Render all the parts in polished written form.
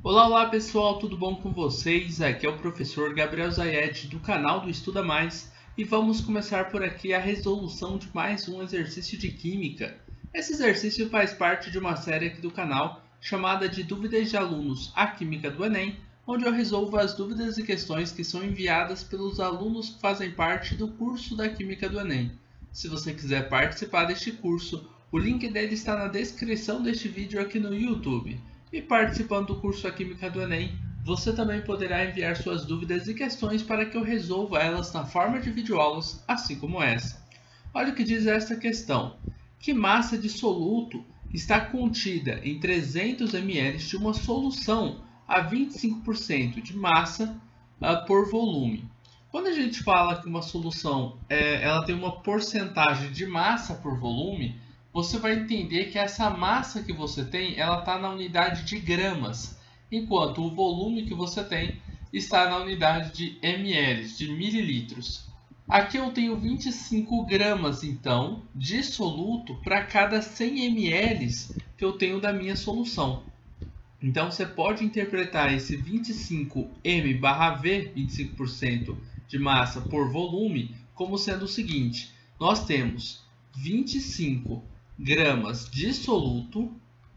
Olá pessoal, tudo bom com vocês? Aqui é o professor Gabriel Zayed do canal do Estuda Mais e vamos começar por aqui a resolução de mais um exercício de Química. Esse exercício faz parte de uma série aqui do canal chamada de Dúvidas de Alunos à Química do Enem, onde eu resolvo as dúvidas e questões que são enviadas pelos alunos que fazem parte do curso da Química do Enem. Se você quiser participar deste curso, o link dele está na descrição deste vídeo aqui no YouTube. E participando do curso da Química do Enem, você também poderá enviar suas dúvidas e questões para que eu resolva elas na forma de videoaulas, assim como essa. Olha o que diz esta questão. Que massa de soluto está contida em 300 ml de uma solução a 25% de massa por volume? Quando a gente fala que uma solução ela tem uma porcentagem de massa por volume, você vai entender que essa massa que você tem, ela está na unidade de gramas, enquanto o volume que você tem está na unidade de ml, de mililitros. Aqui eu tenho 25 gramas, então, de soluto para cada 100 ml que eu tenho da minha solução. Então, você pode interpretar esse 25m/V, 25% de massa por volume, como sendo o seguinte. Nós temos 25 gramas de soluto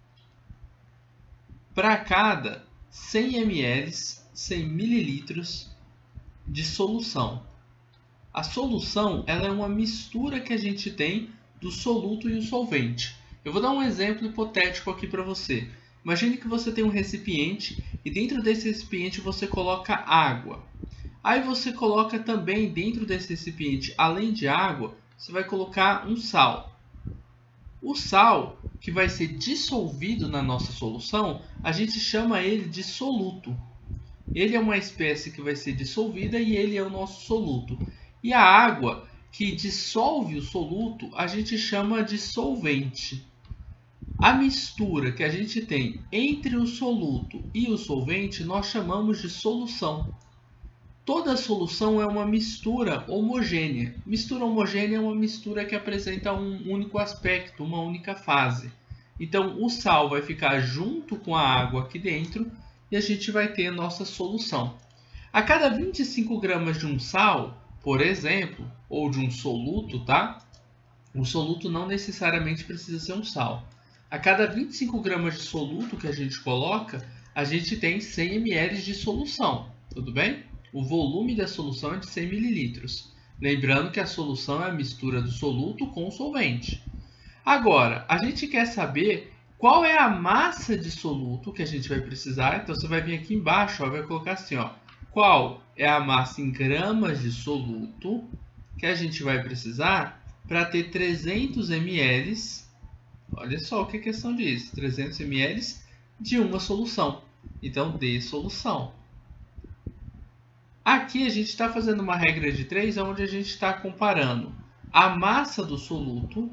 para cada 100 ml, 100 mililitros de solução. A solução ela é uma mistura que a gente tem do soluto e o solvente. Eu vou dar um exemplo hipotético aqui para você. Imagine que você tem um recipiente e dentro desse recipiente você coloca água. Aí você coloca também dentro desse recipiente, além de água, você vai colocar um sal. O sal que vai ser dissolvido na nossa solução, a gente chama ele de soluto. Ele é uma espécie que vai ser dissolvida e ele é o nosso soluto. E a água que dissolve o soluto, a gente chama de solvente. A mistura que a gente tem entre o soluto e o solvente, nós chamamos de solução. Toda solução é uma mistura homogênea. Mistura homogênea é uma mistura que apresenta um único aspecto, uma única fase. Então, o sal vai ficar junto com a água aqui dentro e a gente vai ter a nossa solução. A cada 25 gramas de um sal, por exemplo, ou de um soluto, tá? O soluto não necessariamente precisa ser um sal. A cada 25 gramas de soluto que a gente coloca, a gente tem 100 ml de solução, tudo bem? O volume da solução é de 100 ml. Lembrando que a solução é a mistura do soluto com o solvente. Agora, a gente quer saber qual é a massa de soluto que a gente vai precisar. Então, você vai vir aqui embaixo e vai colocar assim, ó, qual é a massa em gramas de soluto que a gente vai precisar para ter 300 ml. Olha só o que a questão diz, 300 ml de uma solução. Então, de solução. Aqui a gente está fazendo uma regra de 3, onde a gente está comparando a massa do soluto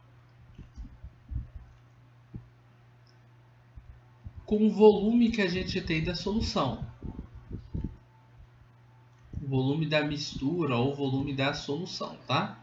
com o volume que a gente tem da solução. O volume da mistura ou o volume da solução, tá?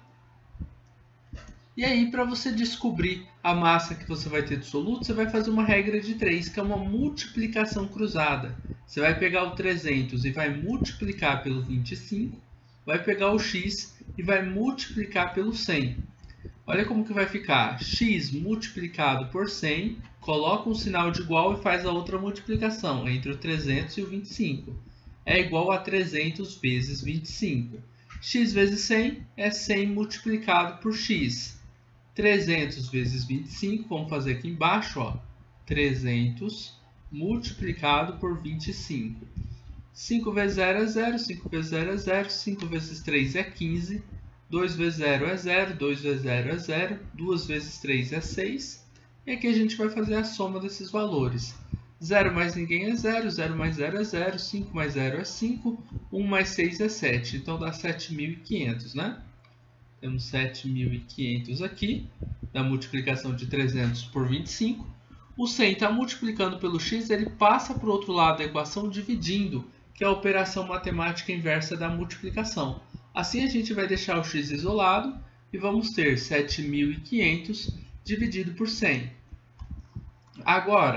E aí, para você descobrir a massa que você vai ter do soluto, você vai fazer uma regra de 3, que é uma multiplicação cruzada. Você vai pegar o 300 e vai multiplicar pelo 25, vai pegar o x e vai multiplicar pelo 100. Olha como que vai ficar. X multiplicado por 100, coloca um sinal de igual e faz a outra multiplicação entre o 300 e o 25. É igual a 300 vezes 25. X vezes 100 é 100 multiplicado por x. 300 vezes 25, vamos fazer aqui embaixo, ó, 300 multiplicado por 25. 5 vezes 0 é 0, 5 vezes 0 é 0, 5 vezes 3 é 15, 2 vezes 0 é 0, 2 vezes 0 é 0, 2 vezes 3 é 6, e aqui a gente vai fazer a soma desses valores. 0 mais ninguém é 0, 0 mais 0 é 0, 5 mais 0 é 5, 1 mais 6 é 7, então dá 7.500, né? Temos 7.500 aqui, da multiplicação de 300 por 25. O 100 está multiplicando pelo x, ele passa para o outro lado da equação dividindo, que é a operação matemática inversa da multiplicação. Assim a gente vai deixar o x isolado e vamos ter 7.500 dividido por 100. Agora,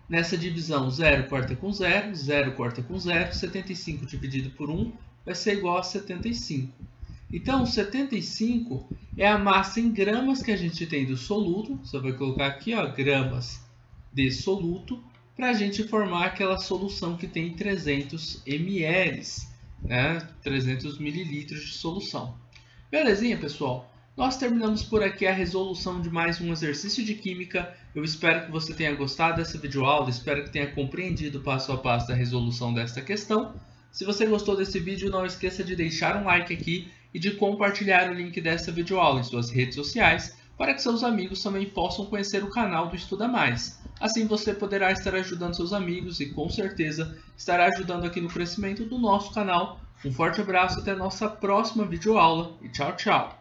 Nessa divisão, 0 corta com 0, 0 corta com 0, 75 dividido por 1 vai ser igual a 75. Então, 75 é a massa em gramas que a gente tem do soluto. Você vai colocar aqui, ó, gramas de soluto, para a gente formar aquela solução que tem 300 ml, né? 300 ml de solução. Belezinha, pessoal? Nós terminamos por aqui a resolução de mais um exercício de química. Eu espero que você tenha gostado dessa videoaula, espero que tenha compreendido passo a passo da resolução desta questão. Se você gostou desse vídeo, não esqueça de deixar um like aqui e de compartilhar o link dessa videoaula em suas redes sociais para que seus amigos também possam conhecer o canal do Estuda Mais. Assim você poderá estar ajudando seus amigos e com certeza estará ajudando aqui no crescimento do nosso canal. Um forte abraço, até a nossa próxima videoaula e tchau, tchau!